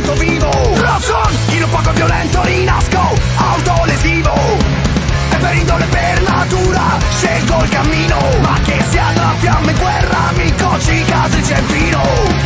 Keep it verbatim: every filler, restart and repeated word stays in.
morto vivo. Bronson, in un poco violento rinasco, autolesivo. E per indole, per natura, scelgo il cammino. Ma che sia tra fiamme e guerra, mi incroci, catrice e fino.